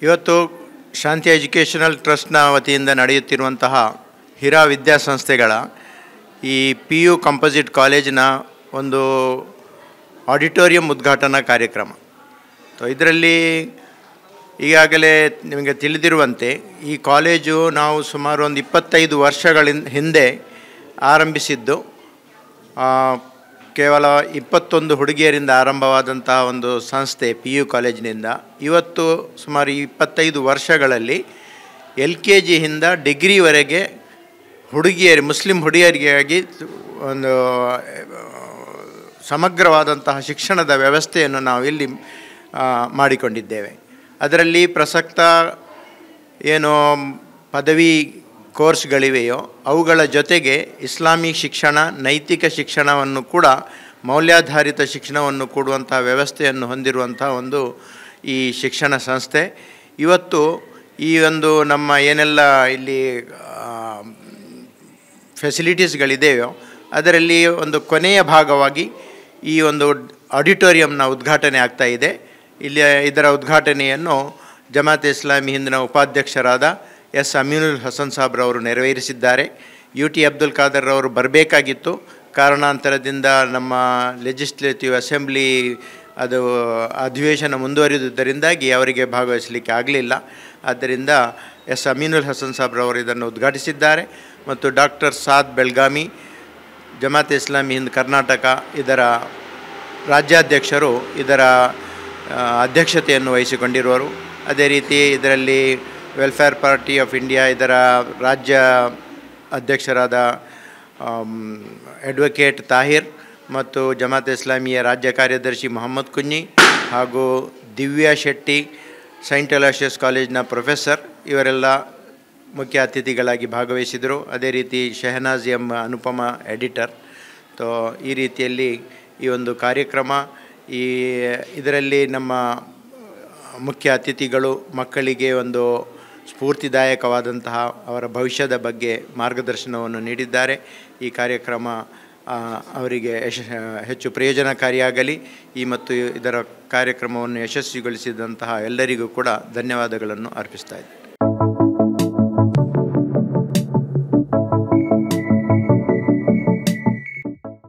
ಇವತ್ತು ಶಾಂತಿ ಎಜುಕೇಷನಲ್ ಟ್ರಸ್ಟ್ನ ವತಿಯಿಂದ ನಡೆಯುತ್ತಿರುವಂತಹ ಹಿರಾ ವಿದ್ಯಾಸಂಸ್ಥೆಗಳ ಈ PU ಕಂಪೋಸಿಟ್ ಕಾಲೇಜಿನ ಒಂದು ಆಡಿಟೋರಿಯಂ ಉದ್ಘಾಟನಾ ಕಾರ್ಯಕ್ರಮ. ಇದರಲ್ಲಿ ಈಗಾಗಲೇ ನಿಮಗೆ ತಿಳಿದಿರುವಂತೆ ಈ ಕಾಲೇಜು ನಾವು ಸುಮಾರು ಒಂದು 25 ವರ್ಷಗಳ ಹಿಂದೆ ಆರಂಭಿಸಿದ್ದು. ಕೇವಲ 21 ಹುಡುಗಿಯರಿಂದ ಆರಂಭವಾದಂತಹ ಒಂದು ಸಂಸ್ಥೆ PU ಕಾಲೇಜಿನಿಂದ ಇವತ್ತು ಸುಮಾರು 25 ವರ್ಷಗಳಲ್ಲಿ LKG ಯಿಂದ ಡಿಗ್ರಿವರೆಗೆ ಮುಸ್ಲಿಂ ಹುಡುಗಿಯರಿಗಾಗಿ ಒಂದು ಸಮಗ್ರವಾದಂತಹ ಶಿಕ್ಷಣದ ವ್ಯವಸ್ಥೆಯನ್ನು ನಾವು ಇಲ್ಲಿ ಮಾಡಿಕೊಂಡಿದ್ದೇವೆ. ಅದರಲ್ಲಿ ಪ್ರಸಕ್ತ ಏನು ಪದವಿ ಕೋರ್ಸ್ಗಳಿವೆಯೋ ಅವುಗಳ ಜೊತೆಗೆ ಇಸ್ಲಾಮಿಕ್ ಶಿಕ್ಷಣ, ನೈತಿಕ ಶಿಕ್ಷಣವನ್ನು ಕೂಡ ಮೌಲ್ಯಾಧಾರಿತ ಶಿಕ್ಷಣವನ್ನು ಕೊಡುವಂಥ ವ್ಯವಸ್ಥೆಯನ್ನು ಹೊಂದಿರುವಂಥ ಒಂದು ಈ ಶಿಕ್ಷಣ ಸಂಸ್ಥೆ. ಇವತ್ತು ಈ ಒಂದು ನಮ್ಮ ಏನೆಲ್ಲ ಇಲ್ಲಿ ಫೆಸಿಲಿಟೀಸ್ಗಳಿದೆಯೋ ಅದರಲ್ಲಿ ಒಂದು ಕೊನೆಯ ಭಾಗವಾಗಿ ಈ ಒಂದು ಆಡಿಟೋರಿಯಂನ ಉದ್ಘಾಟನೆ ಆಗ್ತಾ ಇದೆ. ಇಲ್ಲಿ ಇದರ ಉದ್ಘಾಟನೆಯನ್ನು ಜಮಾತ್ ಇಸ್ಲಾಮಿ ಹಿಂದಿನ ಉಪಾಧ್ಯಕ್ಷರಾದ ಎಸ್ ಅಮೀನುಲ್ ಹಸನ್ ಸಾಬ್ರವರು ನೆರವೇರಿಸಿದ್ದಾರೆ. UT ಅಬ್ದುಲ್ ಖಾದರ್ ಅವರು ಬರಬೇಕಾಗಿತ್ತು, ಕಾರಣಾಂತರದಿಂದ ನಮ್ಮ ಲೆಜಿಸ್ಲೇಟಿವ್ ಅಸೆಂಬ್ಲಿ ಅದು ಅಧಿವೇಶನ ಮುಂದುವರಿದುದರಿಂದಾಗಿ ಅವರಿಗೆ ಭಾಗವಹಿಸಲಿಕ್ಕೆ ಆಗಲಿಲ್ಲ. ಆದ್ದರಿಂದ ಎಸ್ ಅಮೀನುಲ್ ಹಸನ್ ಸಾಬ್ರವರು ಇದನ್ನು ಉದ್ಘಾಟಿಸಿದ್ದಾರೆ. ಮತ್ತು ಡಾಕ್ಟರ್ ಸಾದ್ ಬೆಳ್ಗಾಮಿ, ಜಮಾತ್ ಇಸ್ಲಾಮಿ ಹಿಂದ್ ಕರ್ನಾಟಕ ಇದರ ರಾಜ್ಯಾಧ್ಯಕ್ಷರು ಇದರ ಅಧ್ಯಕ್ಷತೆಯನ್ನು ವಹಿಸಿಕೊಂಡಿರುವರು. ಅದೇ ರೀತಿ ಇದರಲ್ಲಿ ವೆಲ್ಫೇರ್ ಪಾರ್ಟಿ ಆಫ್ ಇಂಡಿಯಾ ಇದರ ರಾಜ್ಯ ಅಧ್ಯಕ್ಷರಾದ ಅಡ್ವೊಕೇಟ್ ತಾಹಿರ್ ಮತ್ತು ಜಮಾತ್ ಇಸ್ಲಾಮಿಯ ರಾಜ್ಯ ಕಾರ್ಯದರ್ಶಿ ಮೊಹಮ್ಮದ್ ಕುಂಜಿ ಹಾಗೂ ದಿವ್ಯಾ ಶೆಟ್ಟಿ, ಸೈಂಟ್ ಅಲೋಷಿಯಸ್ ಕಾಲೇಜಿನ ಪ್ರೊಫೆಸರ್ ಇವರೆಲ್ಲ ಮುಖ್ಯ ಅತಿಥಿಗಳಾಗಿ ಭಾಗವಹಿಸಿದರು. ಅದೇ ರೀತಿ ಶೆಹನಾಜ್ ಅನುಪಮ ಎಡಿಟರ್. ಈ ರೀತಿಯಲ್ಲಿ ಈ ಒಂದು ಕಾರ್ಯಕ್ರಮ ಇದರಲ್ಲಿ ನಮ್ಮ ಮುಖ್ಯ ಅತಿಥಿಗಳು ಮಕ್ಕಳಿಗೆ ಒಂದು ಸ್ಫೂರ್ತಿದಾಯಕವಾದಂತಹ ಅವರ ಭವಿಷ್ಯದ ಬಗ್ಗೆ ಮಾರ್ಗದರ್ಶನವನ್ನು ನೀಡಿದ್ದಾರೆ. ಈ ಕಾರ್ಯಕ್ರಮ ಅವರಿಗೆ ಹೆಚ್ಚು ಪ್ರಯೋಜನಕಾರಿಯಾಗಲಿ ಮತ್ತು ಇದರ ಕಾರ್ಯಕ್ರಮವನ್ನು ಯಶಸ್ವಿಗೊಳಿಸಿದಂತಹ ಎಲ್ಲರಿಗೂ ಕೂಡ ಧನ್ಯವಾದಗಳನ್ನು ಅರ್ಪಿಸ್ತಾ ಇದ್ದೇನೆ.